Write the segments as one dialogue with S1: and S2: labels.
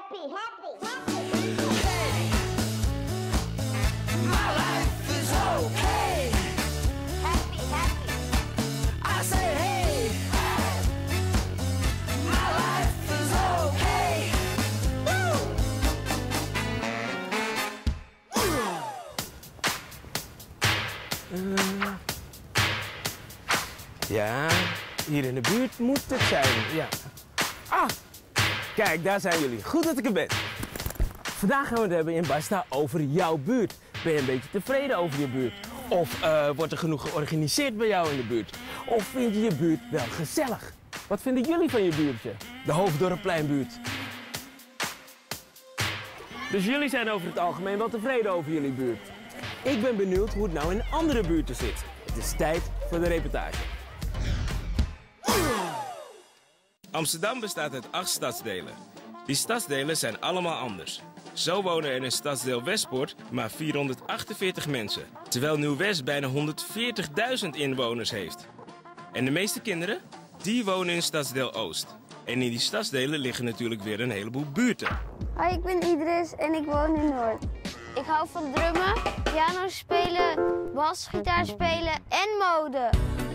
S1: happy, happy, happy.
S2: Hey, my life is okay.
S1: Happy, happy.
S2: I say hey, my life is okay.
S3: Ja, hier in de buurt moet het zijn, ja. Ah, kijk, daar zijn jullie. Goed dat ik er ben. Vandaag gaan we het hebben in Basta over jouw buurt. Ben je een beetje tevreden over je buurt? Of wordt er genoeg georganiseerd bij jou in de buurt? Of vind je je buurt wel gezellig? Wat vinden jullie van je buurtje? De Hoofddorppleinbuurt. Dus jullie zijn over het algemeen wel tevreden over jullie buurt. Ik ben benieuwd hoe het nou in andere buurten zit. Het is tijd voor de reportage.
S4: Amsterdam bestaat uit 8 stadsdelen. Die stadsdelen zijn allemaal anders. Zo wonen er in stadsdeel Westpoort maar 448 mensen, terwijl Nieuw-West bijna 140.000 inwoners heeft. En de meeste kinderen, die wonen in stadsdeel Oost. En in die stadsdelen liggen natuurlijk weer een heleboel buurten.
S5: Hoi, ik ben Idris en ik woon in Noord. Ik hou van drummen, piano spelen, bas, gitaar spelen en mode.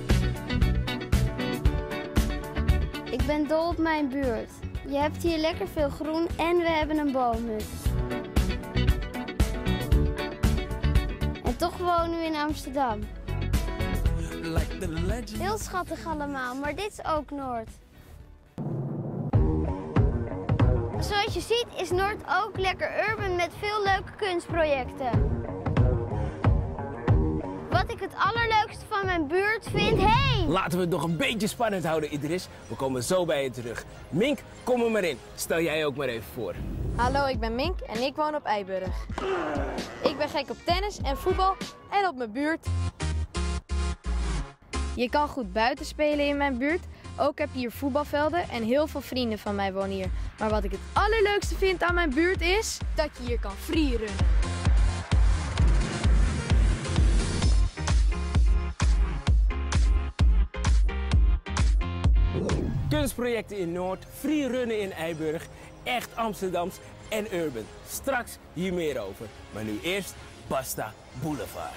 S5: Ik ben dol op mijn buurt. Je hebt hier lekker veel groen en we hebben een boomhut. En toch wonen we in Amsterdam. Heel schattig allemaal, maar dit is ook Noord. Zoals je ziet is Noord ook lekker urban met veel leuke kunstprojecten. Wat ik het allerleukste van mijn buurt vind, hey!
S3: Laten we het nog een beetje spannend houden, Idris. We komen zo bij je terug. Mink, kom er maar in. Stel jij ook maar even voor.
S6: Hallo, ik ben Mink en ik woon op Eiburg. Ik ben gek op tennis en voetbal en op mijn buurt. Je kan goed buiten spelen in mijn buurt. Ook heb je hier voetbalvelden en heel veel vrienden van mij wonen hier. Maar wat ik het allerleukste vind aan mijn buurt is dat je hier kan freerunnen.
S3: Kunstprojecten in Noord, freerunnen in Eiburg, echt Amsterdams en urban. Straks hier meer over. Maar nu eerst Basta Boulevard.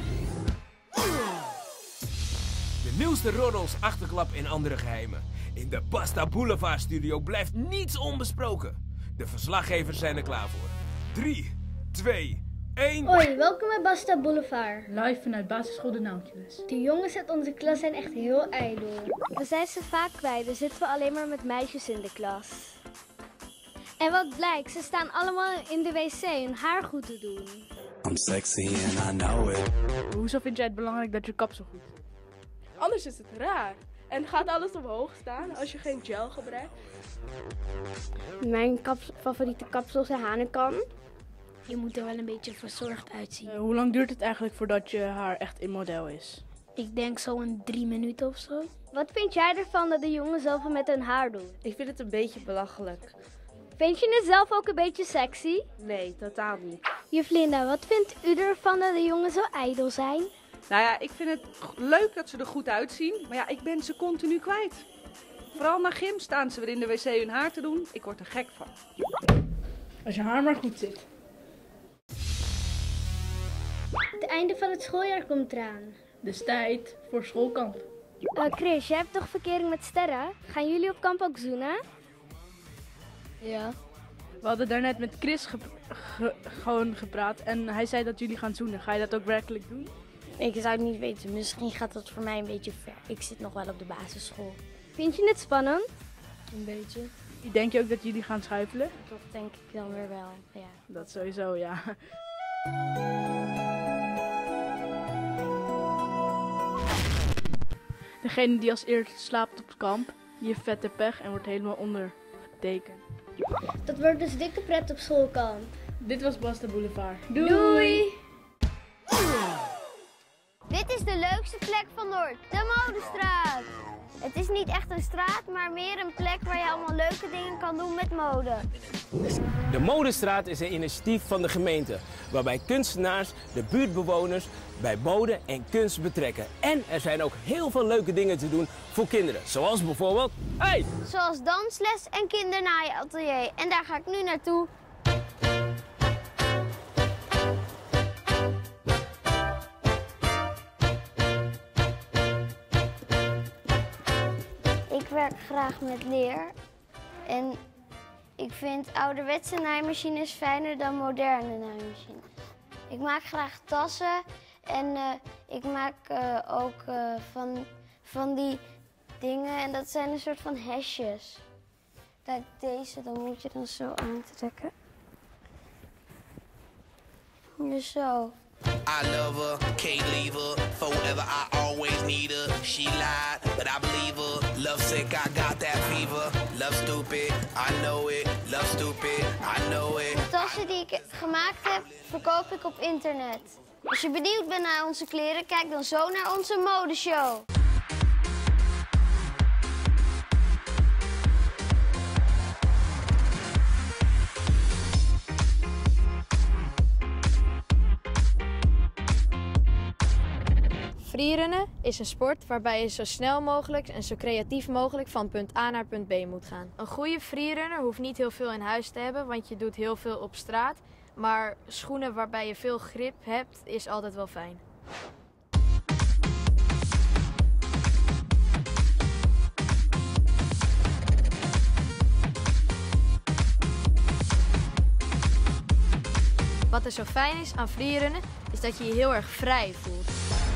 S3: De nieuwste roddels, achterklap en andere geheimen. In de Basta Boulevard studio blijft niets onbesproken. De verslaggevers zijn er klaar voor. 3, 2, 1...
S5: Hoi, welkom bij Basta Boulevard.
S7: Live vanuit basisschool De Nautilus.
S5: De jongens uit onze klas zijn echt heel ijdel. We zijn ze vaak kwijt, dus zitten we alleen maar met meisjes in de klas. En wat blijkt, ze staan allemaal in de wc hun haar goed te doen.
S2: I'm sexy and I know it.
S7: Hoezo vind jij het belangrijk dat je kapsel goed is?
S8: Anders is het raar. En gaat alles omhoog staan als je geen gel gebruikt?
S5: Mijn favoriete kapsel is Hanekom. Je moet er wel een beetje verzorgd uitzien.
S7: Hoe lang duurt het eigenlijk voordat je haar echt in model is?
S5: Ik denk zo'n 3 minuten of zo. Wat vind jij ervan dat de jongens zoveel met hun haar doen?
S8: Ik vind het een beetje belachelijk.
S5: Vind je het zelf ook een beetje sexy?
S8: Nee, totaal niet.
S5: Juf Linda, wat vindt u ervan dat de jongens zo ijdel zijn?
S8: Nou ja, ik vind het leuk dat ze er goed uitzien. Maar ja, ik ben ze continu kwijt. Vooral na gym staan ze weer in de wc hun haar te doen. Ik word er gek van.
S7: Als je haar maar goed zit.
S5: Het einde van het schooljaar komt eraan.
S7: Dus tijd voor schoolkamp.
S5: Chris, jij hebt toch verkering met Sterra? Gaan jullie op kamp ook zoenen?
S6: Ja.
S7: We hadden daarnet met Chris gewoon gepraat en hij zei dat jullie gaan zoenen. Ga je dat ook werkelijk doen?
S6: Ik zou het niet weten, misschien gaat dat voor mij een beetje ver. Ik zit nog wel op de basisschool.
S5: Vind je het spannend?
S6: Een beetje.
S7: Denk je ook dat jullie gaan schuifelen?
S6: Dat denk ik dan weer wel, ja.
S7: Dat sowieso, ja. Degene die als eerste slaapt op het kamp, die heeft vette pech en wordt helemaal ondergetekend.
S5: Dat wordt dus dikke pret op schoolkamp.
S7: Dit was Basta Boulevard.
S5: Doei!
S9: Dit is de leukste plek van de
S5: Noord, de Modestraat. Het is niet echt een straat, maar meer een plek waar je allemaal leuke dingen kan doen met mode.
S3: De Modestraat is een initiatief van de gemeente, waarbij kunstenaars de buurtbewoners bij mode en kunst betrekken. En er zijn ook heel veel leuke dingen te doen voor kinderen, zoals bijvoorbeeld... Hey!
S5: Zoals dansles en kindernaaiatelier. En daar ga ik nu naartoe. Ik werk graag met leer en ik vind ouderwetse naaimachines fijner dan moderne naaimachines. Ik maak graag tassen en ik maak ook van die dingen en dat zijn een soort van hesjes. Kijk, deze, dan moet je dan zo aantrekken. Dus zo.
S9: I love her, can't leave her, forever I always need her. She lied, but I believe her. Love sick, I got that fever. Love stupid, I know it. Love stupid, I know it.
S5: De tassen die ik gemaakt heb, verkoop ik op internet. Als je benieuwd bent naar onze kleren, kijk dan zo naar onze modeshow.
S6: Freerunnen is een sport waarbij je zo snel mogelijk en zo creatief mogelijk van punt A naar punt B moet gaan. Een goede freerunner hoeft niet heel veel in huis te hebben, want je doet heel veel op straat. Maar schoenen waarbij je veel grip hebt, is altijd wel fijn. Wat er zo fijn is aan freerunnen, is dat je je heel erg vrij voelt.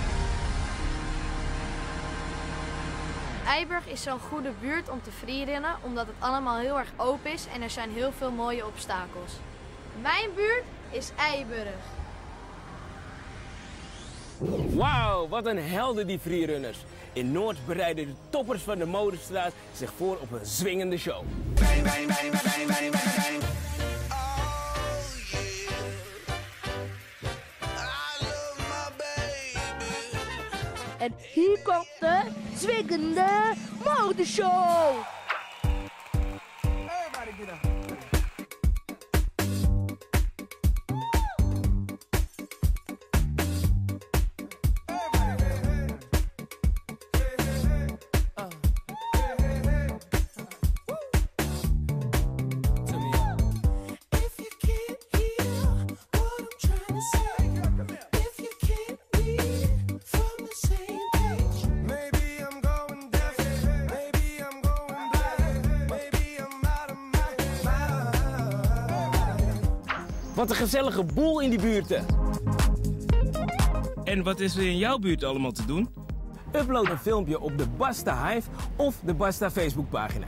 S6: Eiburg is zo'n goede buurt om te freerunnen, omdat het allemaal heel erg open is en er zijn heel veel mooie obstakels. Mijn buurt is Eiburg.
S3: Wauw, wat een helden die freerunners. In Noord bereiden de toppers van de Modestraat zich voor op een zwingende show.
S9: Bang, bang, bang, bang, bang, bang, bang.
S7: En hier komt de zwingende modeshow.
S9: Everybody get up.
S3: Wat een gezellige boel in die buurten.
S4: En wat is er in jouw buurt allemaal te doen?
S3: Upload een filmpje op de Basta Hive of de Basta Facebookpagina.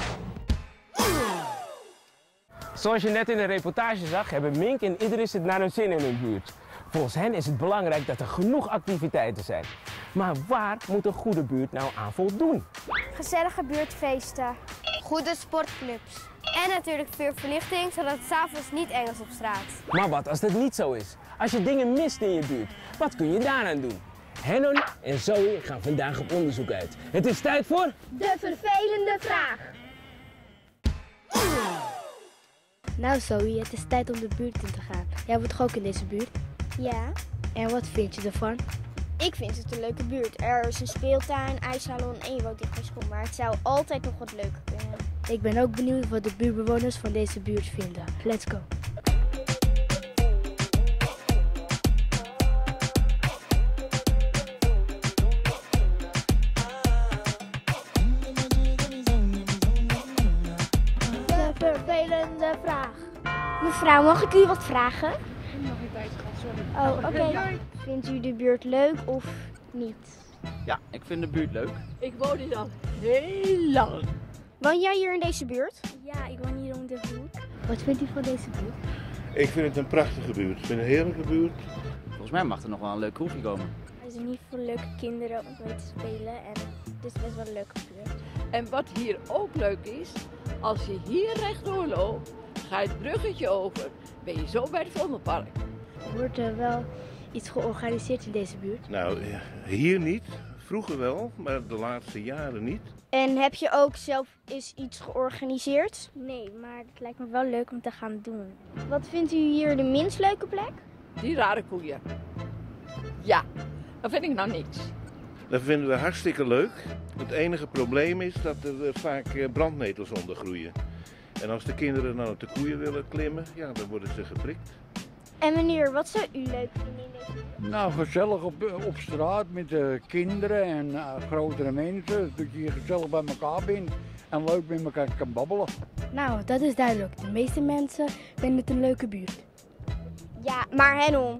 S3: Zoals je net in de reportage zag, hebben Mink en Idris het naar hun zin in hun buurt. Volgens hen is het belangrijk dat er genoeg activiteiten zijn. Maar waar moet een goede buurt nou aan voldoen?
S5: Gezellige buurtfeesten. Goede sportclubs. En natuurlijk veel verlichting, zodat het 's avonds niet eng is op straat.
S3: Maar wat als dat niet zo is? Als je dingen mist in je buurt, wat kun je daaraan doen? Hennon en Zoe gaan vandaag op onderzoek uit. Het is tijd voor...
S5: De vervelende vraag.
S10: Nou Zoe, het is tijd om de buurt in te gaan. Jij woont toch ook in deze buurt?
S5: Ja.
S10: En wat vind je ervan?
S5: Ik vind het een leuke buurt. Er is een speeltuin, ijssalon en je woont dicht bij school. Maar het zou altijd nog wat leuker kunnen.
S10: Ik ben ook benieuwd wat de buurtbewoners van deze buurt vinden. Let's go.
S5: De vervelende vraag. Mevrouw, mag ik u wat vragen?
S7: Mag ik bij het sorry.
S5: Oh, oké. Vindt u de buurt leuk of niet?
S11: Ja, ik vind de buurt leuk.
S7: Ik woon hier al heel lang.
S5: Woon jij hier in deze buurt?
S10: Ja, ik woon hier om de hoek. Wat vindt u van deze buurt?
S12: Ik vind het een prachtige buurt. Ik vind het een heerlijke buurt.
S11: Volgens mij mag er nog wel een leuk kroegje komen.
S10: Er zijn hier veel leuke kinderen om mee te spelen en het is best wel een leuke buurt.
S7: En wat hier ook leuk is, als je hier rechtdoor loopt, ga je het bruggetje over, ben je zo bij het Vondelpark.
S10: Wordt er wel iets georganiseerd in deze buurt?
S12: Nou, hier niet. Vroeger wel, maar de laatste jaren niet.
S10: En heb je ook zelf eens iets georganiseerd? Nee, maar het lijkt me wel leuk om te gaan doen. Wat vindt u hier de minst leuke plek?
S13: Die rare koeien. Ja, dat vind ik nou niks.
S12: Dat vinden we hartstikke leuk. Het enige probleem is dat er vaak brandnetels onder groeien. En als de kinderen dan op de koeien willen klimmen, ja, dan worden ze geprikt.
S10: En meneer, wat zou u leuk vinden in deze plek?
S14: Nou, gezellig op straat met de kinderen en grotere mensen. Dat je hier gezellig bij elkaar bent en leuk met elkaar kan babbelen.
S10: Nou, dat is duidelijk. De meeste mensen vinden het een leuke buurt. Ja, maar Hennon,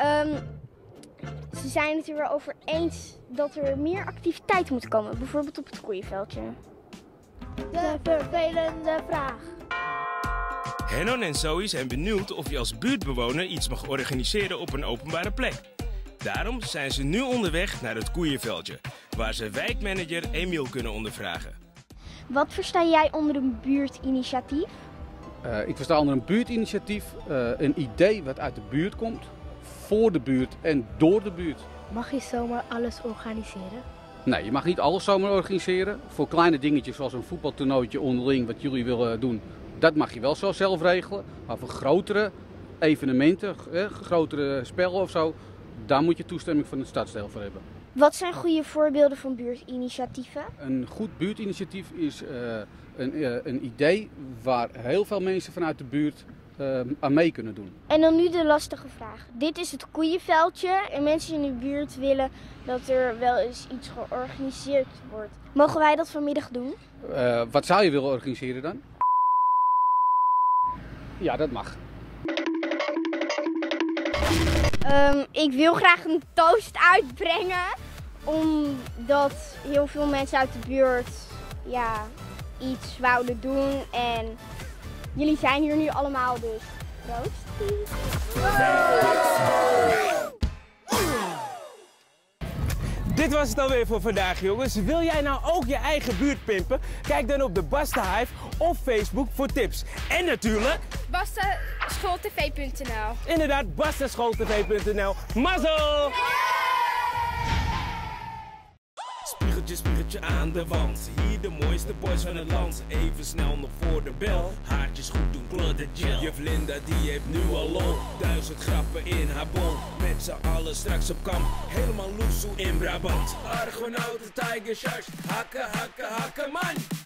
S10: ze zijn het er wel over eens dat er meer activiteit moet komen. Bijvoorbeeld op het koeienveldje. De vervelende vraag.
S4: Hennon en Zoe zijn benieuwd of je als buurtbewoner iets mag organiseren op een openbare plek. Daarom zijn ze nu onderweg naar het koeienveldje, waar ze wijkmanager Emiel kunnen ondervragen.
S10: Wat versta jij onder een buurtinitiatief?
S15: Ik versta onder een buurtinitiatief een idee wat uit de buurt komt, voor de buurt en door de buurt.
S10: Mag je zomaar alles organiseren?
S15: Nee, je mag niet alles zomaar organiseren. Voor kleine dingetjes zoals een voetbaltoernooitje onderling wat jullie willen doen, dat mag je wel zo zelf regelen. Maar voor grotere evenementen, grotere spellen of zo, daar moet je toestemming van het stadsdeel voor hebben.
S10: Wat zijn goede voorbeelden van buurtinitiatieven?
S15: Een goed buurtinitiatief is een idee waar heel veel mensen vanuit de buurt aan mee kunnen doen.
S10: En dan nu de lastige vraag. Dit is het koeienveldje en mensen in de buurt willen dat er wel eens iets georganiseerd wordt. Mogen wij dat vanmiddag doen?
S15: Wat zou je willen organiseren dan? Ja, dat mag.
S10: Ik wil graag een toast uitbrengen, omdat heel veel mensen uit de buurt iets wouden doen en jullie zijn hier nu allemaal, dus proost.
S3: Dit was het alweer voor vandaag, jongens. Wil jij nou ook je eigen buurt pimpen? Kijk dan op de Basta Hive of Facebook voor tips. En natuurlijk
S16: bastaschooltv.nl.
S3: Inderdaad, bastaschooltv.nl. Mazzel!
S4: Spiegeltje aan de wand. Hier de mooiste boys van het land. Even snel nog voor de bel. Haartjes goed doen, klodder gel. Juf Linda die heeft nu al lol. 1000 grappen in haar bol. Met z'n allen straks op kamp. Helemaal loesoe in Brabant. Argonauten, Tiger Sharks. Hakken, hakken, hakken, man.